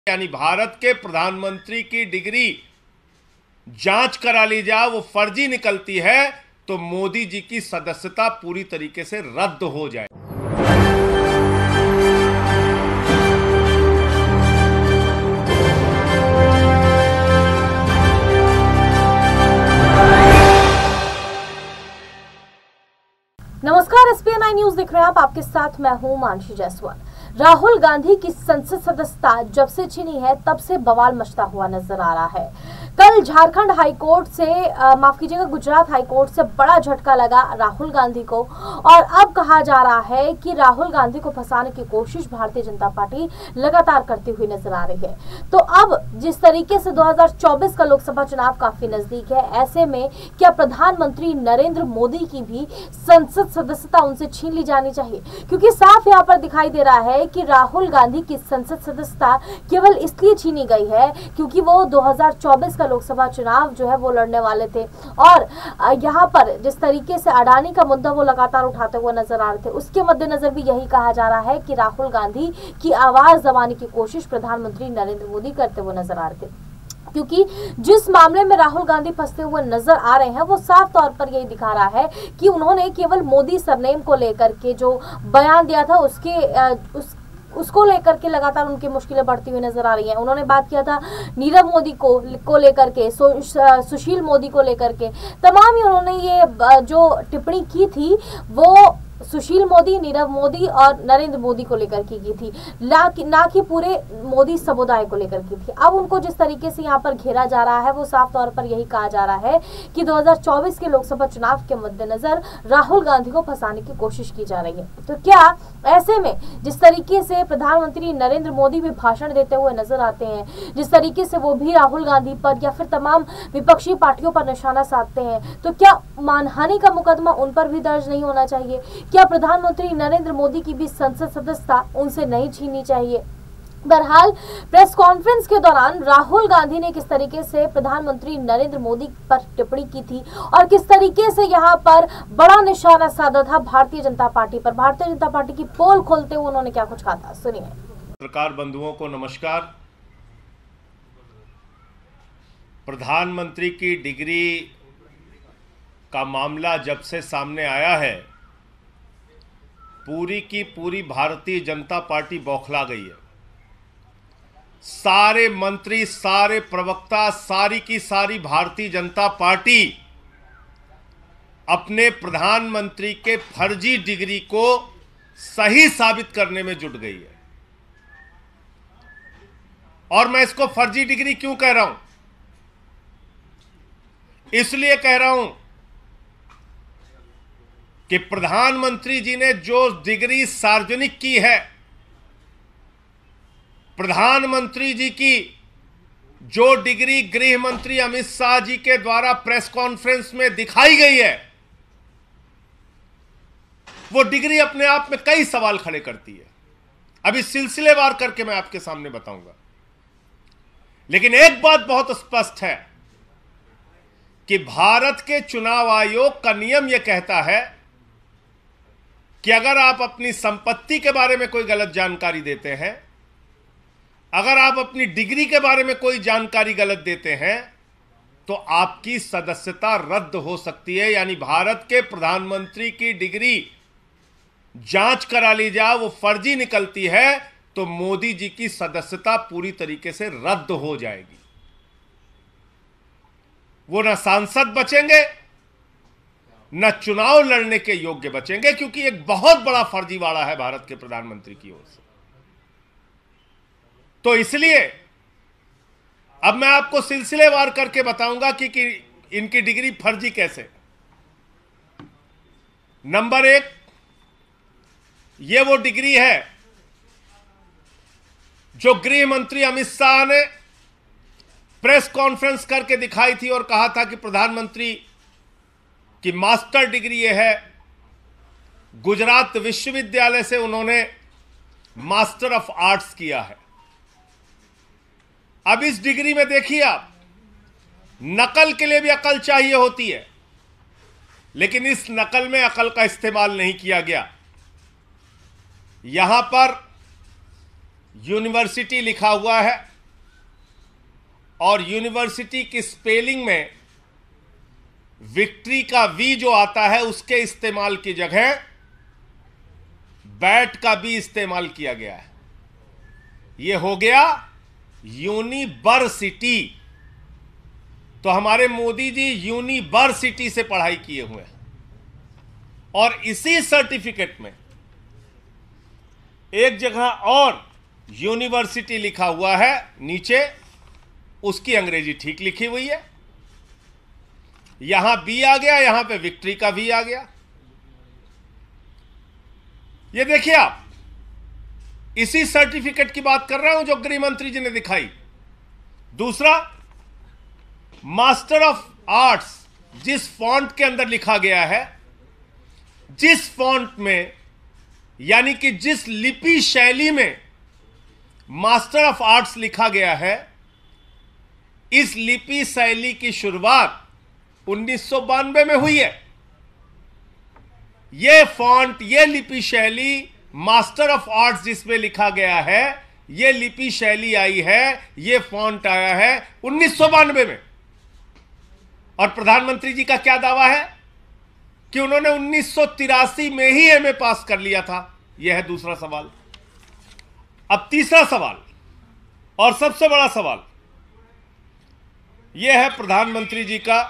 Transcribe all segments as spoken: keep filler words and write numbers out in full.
यानी भारत के प्रधानमंत्री की डिग्री जांच करा ली जाए, वो फर्जी निकलती है तो मोदी जी की सदस्यता पूरी तरीके से रद्द हो जाए। नमस्कार, एसपीएन आई न्यूज देख रहे हैं आप। आपके साथ मैं हूं मानसी जायसवाल। राहुल गांधी की संसद सदस्यता जब से छीनी है तब से बवाल मचता हुआ नजर आ रहा है। कल झारखंड हाईकोर्ट से माफ कीजिएगा गुजरात हाईकोर्ट से बड़ा झटका लगा राहुल गांधी को, और अब कहा जा रहा है कि राहुल गांधी को फंसाने की कोशिश भारतीय जनता पार्टी लगातार करती हुई नजर आ रही है। तो अब जिस तरीके से दो हज़ार चौबीस का लोकसभा चुनाव काफी नजदीक है, ऐसे में क्या प्रधानमंत्री नरेंद्र मोदी की भी संसद सदस्यता उनसे छीन ली जानी चाहिए? क्योंकि साफ यहाँ पर दिखाई दे रहा है कि राहुल गांधी की संसद सदस्यता केवल इसलिए छीनी गई है क्योंकि वो दो हज़ार चौबीस का लोकसभा चुनाव जो है वो लड़ने वाले थे, और यहाँ पर जिस तरीके से अडानी का मुद्दा वो लगातार उठाते हुए नजर आ रहे थे, उसके मद्देनजर भी यही कहा जा रहा है कि राहुल गांधी की आवाज दबाने की कोशिश प्रधानमंत्री नरेंद्र मोदी करते हुए नजर आ रहे थे। क्योंकि जिस मामले में राहुल गांधी फंसते हुए नजर आ रहे हैं वो साफ तौर पर यही दिखा रहा है कि उन्होंने केवल मोदी सरनेम को लेकर के जो बयान दिया था उसके उस उसको लेकर के लगातार उनकी मुश्किलें बढ़ती हुई नजर आ रही हैं। उन्होंने बात किया था नीरव मोदी को को लेकर के, सुशील मोदी को लेकर के, तमाम ही उन्होंने ये जो टिप्पणी की थी वो सुशील मोदी, नीरव मोदी और नरेंद्र मोदी को लेकर की की थी, ना कि ना कि पूरे मोदी समुदाय को लेकर की थी। अब उनको जिस तरीके से यहाँ पर घेरा जा रहा है वो साफ तौर पर यही कहा जा रहा है कि दो हज़ार चौबीस के लोकसभा चुनाव के मद्देनजर राहुल गांधी को फंसाने की कोशिश की जा रही है। तो क्या ऐसे में जिस तरीके से प्रधानमंत्री नरेंद्र मोदी भी भाषण देते हुए नजर आते हैं, जिस तरीके से वो भी राहुल गांधी पर या फिर तमाम विपक्षी पार्टियों पर निशाना साधते हैं, तो क्या मानहानि का मुकदमा उन पर भी दर्ज नहीं होना चाहिए? क्या प्रधानमंत्री नरेंद्र मोदी की भी संसद सदस्यता उनसे नहीं छीननी चाहिए? बहरहाल प्रेस कॉन्फ्रेंस के दौरान राहुल गांधी ने किस तरीके से प्रधानमंत्री नरेंद्र मोदी पर टिप्पणी की थी और किस तरीके से यहां पर बड़ा निशाना साधा था भारतीय जनता पार्टी पर, भारतीय जनता पार्टी की पोल खोलते हुए उन्होंने क्या कुछ कहा था, सुनिए। पत्रकार बंधुओं को नमस्कार। प्रधानमंत्री की डिग्री का मामला जब से सामने आया है, पूरी की पूरी भारतीय जनता पार्टी बौखला गई है। सारे मंत्री, सारे प्रवक्ता, सारी की सारी भारतीय जनता पार्टी अपने प्रधानमंत्री के फर्जी डिग्री को सही साबित करने में जुट गई है। और मैं इसको फर्जी डिग्री क्यों कह रहा हूं? इसलिए कह रहा हूं कि प्रधानमंत्री जी ने जो डिग्री सार्वजनिक की है, प्रधानमंत्री जी की जो डिग्री गृह मंत्री अमित शाह जी के द्वारा प्रेस कॉन्फ्रेंस में दिखाई गई है, वो डिग्री अपने आप में कई सवाल खड़े करती है। अभी सिलसिलेवार करके मैं आपके सामने बताऊंगा। लेकिन एक बात बहुत स्पष्ट है कि भारत के चुनाव आयोग का नियम यह कहता है कि अगर आप अपनी संपत्ति के बारे में कोई गलत जानकारी देते हैं, अगर आप अपनी डिग्री के बारे में कोई जानकारी गलत देते हैं, तो आपकी सदस्यता रद्द हो सकती है। यानी भारत के प्रधानमंत्री की डिग्री जांच करा ली जाए, वो फर्जी निकलती है तो मोदी जी की सदस्यता पूरी तरीके से रद्द हो जाएगी। वो न सांसद बचेंगे, न चुनाव लड़ने के योग्य बचेंगे, क्योंकि एक बहुत बड़ा फर्जीवाड़ा है भारत के प्रधानमंत्री की ओर से। तो इसलिए अब मैं आपको सिलसिलेवार करके बताऊंगा कि, कि इनकी डिग्री फर्जी कैसे। नंबर एक, ये वो डिग्री है जो गृह मंत्री अमित शाह ने प्रेस कॉन्फ्रेंस करके दिखाई थी और कहा था कि प्रधानमंत्री कि मास्टर डिग्री ये है। गुजरात विश्वविद्यालय से उन्होंने मास्टर ऑफ आर्ट्स किया है। अब इस डिग्री में देखिए आप, नकल के लिए भी अकल चाहिए होती है, लेकिन इस नकल में अकल का इस्तेमाल नहीं किया गया। यहां पर यूनिवर्सिटी लिखा हुआ है, और यूनिवर्सिटी की स्पेलिंग में विक्ट्री का वी जो आता है उसके इस्तेमाल की जगह बैट का भी इस्तेमाल किया गया है। यह हो गया यूनिवर्सिटी। तो हमारे मोदी जी यूनिवर्सिटी से पढ़ाई किए हुए हैं और इसी सर्टिफिकेट में एक जगह और यूनिवर्सिटी लिखा हुआ है, नीचे उसकी अंग्रेजी ठीक लिखी हुई है। यहां बी आ गया, यहां पे विक्ट्री का भी आ गया। ये देखिए आप, इसी सर्टिफिकेट की बात कर रहा हूं जो गृह मंत्री जी ने दिखाई। दूसरा, मास्टर ऑफ आर्ट्स जिस फॉन्ट के अंदर लिखा गया है, जिस फॉन्ट में यानी कि जिस लिपि शैली में मास्टर ऑफ आर्ट्स लिखा गया है, इस लिपि शैली की शुरुआत उन्नीस सौ बानवे में हुई है। यह फॉन्ट, यह लिपि शैली, मास्टर ऑफ आर्ट्स जिसमें लिखा गया है, यह लिपि शैली आई है, यह फॉन्ट आया है उन्नीस सौ बानवे में। और प्रधानमंत्री जी का क्या दावा है कि उन्होंने उन्नीस सौ तिरासी में ही एमए पास कर लिया था। यह है दूसरा सवाल। अब तीसरा सवाल और सबसे बड़ा सवाल यह है प्रधानमंत्री जी का।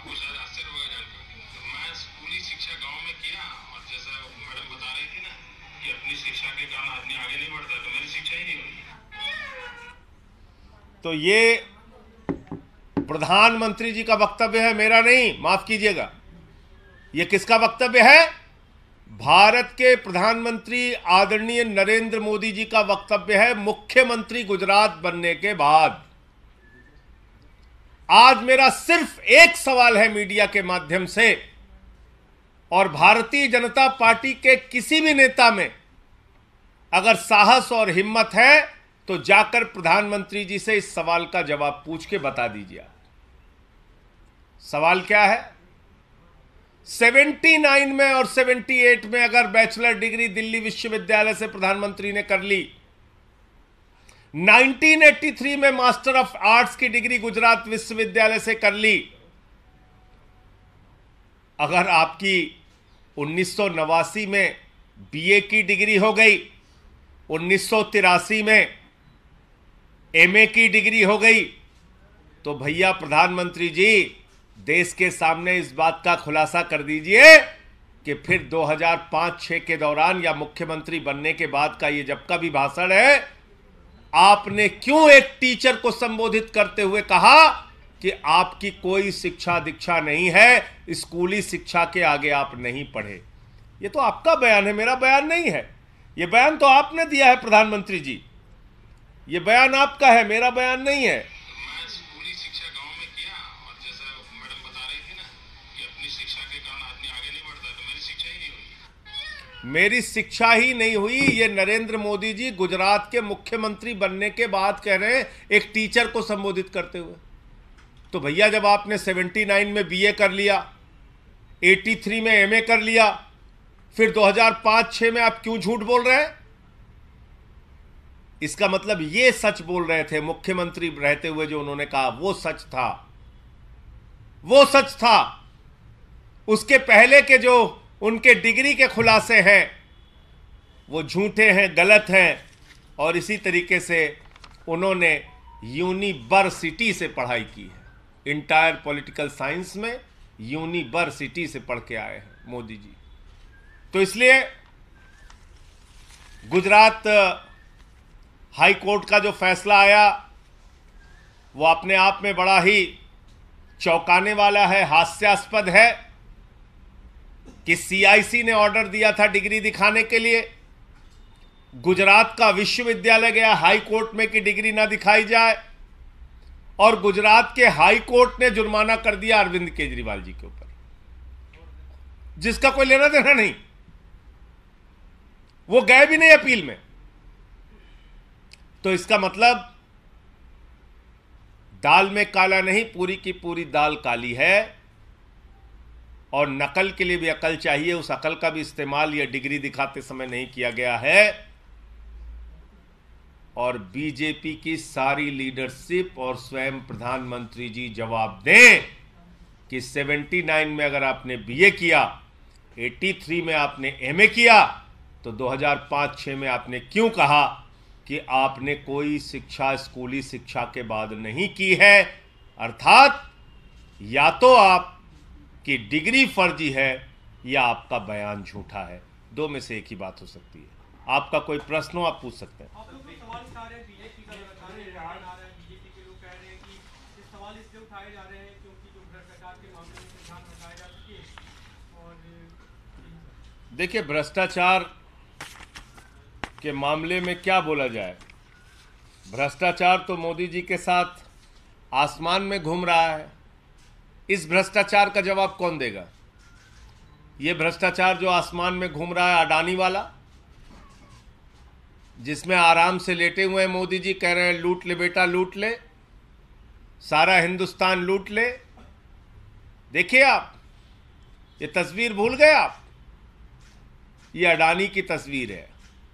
तो ये प्रधानमंत्री जी का वक्तव्य है, मेरा नहीं, माफ कीजिएगा। यह किसका वक्तव्य है? भारत के प्रधानमंत्री आदरणीय नरेंद्र मोदी जी का वक्तव्य है, मुख्यमंत्री गुजरात बनने के बाद। आज मेरा सिर्फ एक सवाल है मीडिया के माध्यम से, और भारतीय जनता पार्टी के किसी भी नेता में अगर साहस और हिम्मत है तो जाकर प्रधानमंत्री जी से इस सवाल का जवाब पूछ के बता दीजिए। सवाल क्या है? उन्यासी में और अठहत्तर में अगर बैचलर डिग्री दिल्ली विश्वविद्यालय से प्रधानमंत्री ने कर ली, उन्नीस सौ तिरासी में मास्टर ऑफ आर्ट्स की डिग्री गुजरात विश्वविद्यालय से कर ली, अगर आपकी उन्नीस सौ नवासी में बीए की डिग्री हो गई, उन्नीस सौ तिरासी में एमए की डिग्री हो गई, तो भैया प्रधानमंत्री जी देश के सामने इस बात का खुलासा कर दीजिए कि फिर दो हज़ार पाँच छह के दौरान या मुख्यमंत्री बनने के बाद का ये जब का भी भाषण है, आपने क्यों एक टीचर को संबोधित करते हुए कहा कि आपकी कोई शिक्षा दीक्षा नहीं है, स्कूली शिक्षा के आगे आप नहीं पढ़े? ये तो आपका बयान है, मेरा बयान नहीं है। ये बयान तो आपने दिया है प्रधानमंत्री जी, ये बयान आपका है, मेरा बयान नहीं है। मैं स्कूली शिक्षा गांव में किया, और जैसा मैडम बता रही थी ना कि अपनी शिक्षा के कारण आदमी आगे नहीं बढ़ता, तो मेरी शिक्षा ही नहीं हुई। मेरी शिक्षा ही नहीं हुई, ये नरेंद्र मोदी जी गुजरात के मुख्यमंत्री बनने के बाद कह रहे हैं एक टीचर को संबोधित करते हुए। तो भैया जब आपने उन्यासी में बीए कर लिया, तिरासी में एमए कर लिया, फिर दो हज़ार पाँच छह में आप क्यों झूठ बोल रहे हैं? इसका मतलब ये सच बोल रहे थे मुख्यमंत्री रहते हुए, जो उन्होंने कहा वो सच था, वो सच था। उसके पहले के जो उनके डिग्री के खुलासे हैं वो झूठे हैं, गलत हैं। और इसी तरीके से उन्होंने यूनिवर्सिटी से पढ़ाई की है, इंटायर पॉलिटिकल साइंस में यूनिवर्सिटी से पढ़ के आए हैं मोदी जी। तो इसलिए गुजरात हाई कोर्ट का जो फैसला आया वो अपने आप में बड़ा ही चौंकाने वाला है, हास्यास्पद है कि सीआईसी ने ऑर्डर दिया था डिग्री दिखाने के लिए, गुजरात का विश्वविद्यालय गया हाई कोर्ट में कि डिग्री ना दिखाई जाए, और गुजरात के हाई कोर्ट ने जुर्माना कर दिया अरविंद केजरीवाल जी के ऊपर, जिसका कोई लेना देना नहीं। वो गए भी नहीं अपील में। तो इसका मतलब दाल में काला नहीं, पूरी की पूरी दाल काली है। और नकल के लिए भी अकल चाहिए, उस अकल का भी इस्तेमाल यह डिग्री दिखाते समय नहीं किया गया है। और बीजेपी की सारी लीडरशिप और स्वयं प्रधानमंत्री जी जवाब दें कि उन्यासी में अगर आपने बीए किया, तिरासी में आपने एमए किया, तो दो हज़ार पाँच छह में आपने क्यों कहा कि आपने कोई शिक्षा स्कूली शिक्षा के बाद नहीं की है? अर्थात या तो आपकी डिग्री फर्जी है या आपका बयान झूठा है। दो में से एक ही बात हो सकती है। आपका कोई प्रश्न हो आप पूछ सकते हैं। आप लोग तो सवाल उठा रहे हैं, बीजेपी का लगातार आ रहा है, बीजेपी के लोग कह रहे हैं कि ये सवाल इसलिए उठाए जा रहे हैं क्योंकि जो भ्रष्टाचार के मामले में ध्यान रखाया जा सके। और देखिए, भ्रष्टाचार के मामले में क्या बोला जाए? भ्रष्टाचार तो मोदी जी के साथ आसमान में घूम रहा है। इस भ्रष्टाचार का जवाब कौन देगा? ये भ्रष्टाचार जो आसमान में घूम रहा है, अडानी वाला, जिसमें आराम से लेटे हुए हैं मोदी जी, कह रहे हैं लूट ले बेटा लूट ले, सारा हिंदुस्तान लूट ले। देखिए आप, ये तस्वीर भूल गए आप? ये अडानी की तस्वीर है।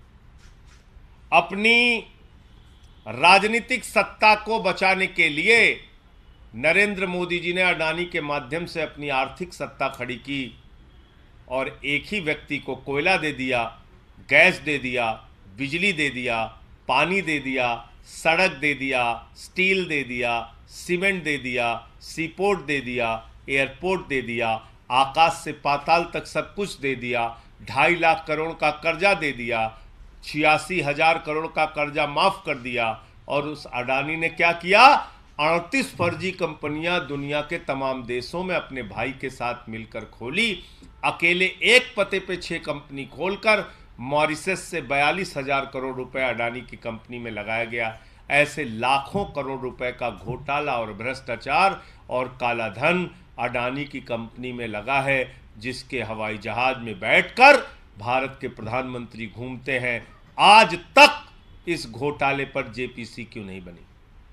अपनी राजनीतिक सत्ता को बचाने के लिए नरेंद्र मोदी जी ने अडानी के माध्यम से अपनी आर्थिक सत्ता खड़ी की और एक ही व्यक्ति को कोयला दे दिया, गैस दे दिया, बिजली दे दिया, पानी दे दिया, सड़क दे दिया, स्टील दे दिया, सीमेंट दे दिया, सीपोर्ट दे दिया, एयरपोर्ट दे दिया, आकाश से पाताल तक सब कुछ दे दिया, ढाई लाख करोड़ का कर्जा दे दिया, छियासी हजार करोड़ का कर्जा माफ कर दिया। और उस अडानी ने क्या किया? अड़तीस फर्जी कंपनियां दुनिया के तमाम देशों में अपने भाई के साथ मिलकर खोली। अकेले एक पते पे छह कंपनी खोलकर मॉरिशस से बयालीस हजार करोड़ रुपए अडानी की कंपनी में लगाया गया। ऐसे लाखों करोड़ रुपए का घोटाला और भ्रष्टाचार और काला धन अडानी की कंपनी में लगा है, जिसके हवाई जहाज में बैठकर भारत के प्रधानमंत्री घूमते हैं। आज तक इस घोटाले पर जेपीसी क्यों नहीं बनी?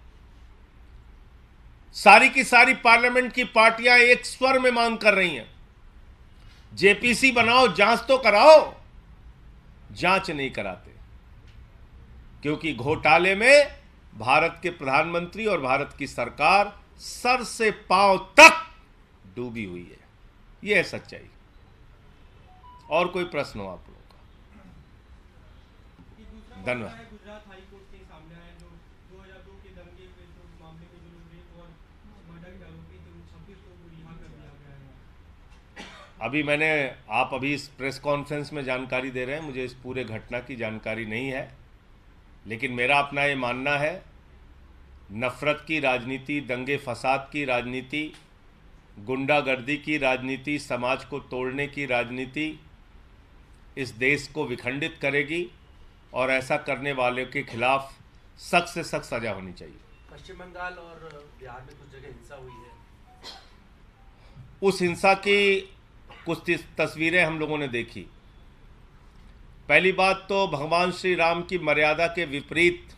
सारी की सारी पार्लियामेंट की पार्टियां एक स्वर में मांग कर रही हैं, जेपीसी बनाओ, जांच तो कराओ। जांच नहीं कराते क्योंकि घोटाले में भारत के प्रधानमंत्री और भारत की सरकार सर से पांव तक डूबी हुई है। यह है सच्चाई। और कोई प्रश्न हो आप लोगों का? धन्यवाद। गुजरात हाई कोर्ट के सामने आया जो दो हज़ार दो के दंगे के जो मामले में जो लोग रेप और मर्डर के आरोपी थे, उन छब्बीस लोगों को रिहा कर दिया गया है। अभी मैंने आप अभी इस प्रेस कॉन्फ्रेंस में जानकारी दे रहे हैं, मुझे इस पूरे घटना की जानकारी नहीं है, लेकिन मेरा अपना ये मानना है, नफरत की राजनीति, दंगे फसाद की राजनीति, गुंडागर्दी की राजनीति, समाज को तोड़ने की राजनीति इस देश को विखंडित करेगी और ऐसा करने वाले के खिलाफ सख्त से सख्त सजा होनी चाहिए। पश्चिम बंगाल और बिहार में कुछ जगह हिंसा हुई है। उस हिंसा की कुछ तस्वीरें हम लोगों ने देखी। पहली बात तो भगवान श्री राम की मर्यादा के विपरीत,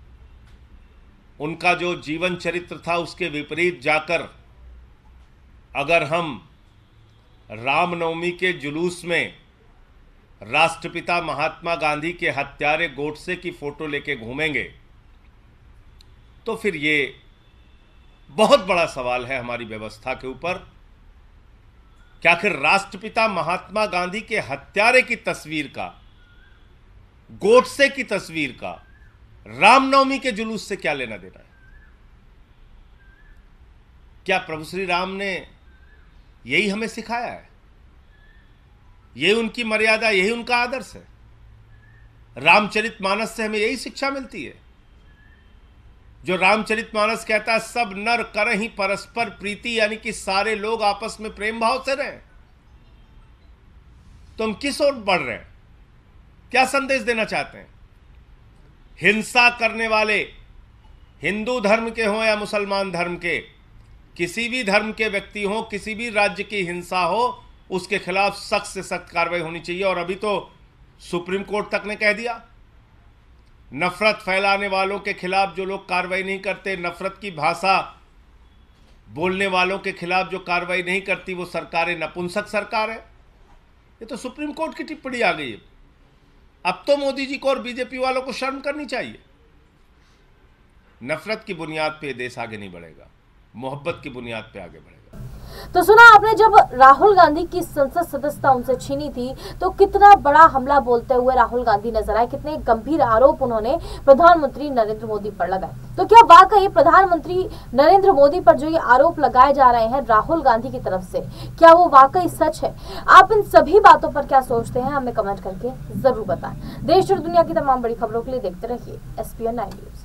उनका जो जीवन चरित्र था उसके विपरीत जाकर अगर हम रामनवमी के जुलूस में राष्ट्रपिता महात्मा गांधी के हत्यारे गोडसे की फोटो लेके घूमेंगे तो फिर ये बहुत बड़ा सवाल है हमारी व्यवस्था के ऊपर। क्या आखिर राष्ट्रपिता महात्मा गांधी के हत्यारे की तस्वीर का, गोडसे की तस्वीर का रामनवमी के जुलूस से क्या लेना देना है? क्या प्रभु श्री राम ने यही हमें सिखाया है? यही उनकी मर्यादा, यही उनका आदर्श है? रामचरितमानस से हमें यही शिक्षा मिलती है जो रामचरितमानस कहता है सब नर करहि परस्पर प्रीति, यानी कि सारे लोग आपस में प्रेम भाव से रहें। तो हम किस ओर बढ़ रहे हैं? क्या संदेश देना चाहते हैं? हिंसा करने वाले हिंदू धर्म के हों या मुसलमान धर्म के, किसी भी धर्म के व्यक्ति हों, किसी भी राज्य की हिंसा हो, उसके खिलाफ सख्त से सख्त कार्रवाई होनी चाहिए। और अभी तो सुप्रीम कोर्ट तक ने कह दिया, नफरत फैलाने वालों के खिलाफ जो लोग कार्रवाई नहीं करते, नफरत की भाषा बोलने वालों के खिलाफ जो कार्रवाई नहीं करती, वो सरकारें नपुंसक सरकार है। ये तो सुप्रीम कोर्ट की टिप्पणी आ गई है। अब तो मोदी जी को और बीजेपी वालों को शर्म करनी चाहिए। नफरत की बुनियाद पे देश आगे नहीं बढ़ेगा, मोहब्बत की बुनियाद पे आगे बढ़ेगा। तो सुना आपने, जब राहुल गांधी की संसद सदस्यता उनसे छीनी थी तो कितना बड़ा हमला बोलते हुए राहुल गांधी नजर आए, कितने गंभीर आरोप उन्होंने प्रधानमंत्री नरेंद्र मोदी पर लगाए। तो क्या वाकई प्रधानमंत्री नरेंद्र मोदी पर जो ये आरोप लगाए जा रहे हैं राहुल गांधी की तरफ से, क्या वो वाकई सच है? आप इन सभी बातों पर क्या सोचते हैं, हमें कमेंट करके जरूर बताएं। देश और दुनिया की तमाम बड़ी खबरों के लिए देखते रहिए S P N nine news.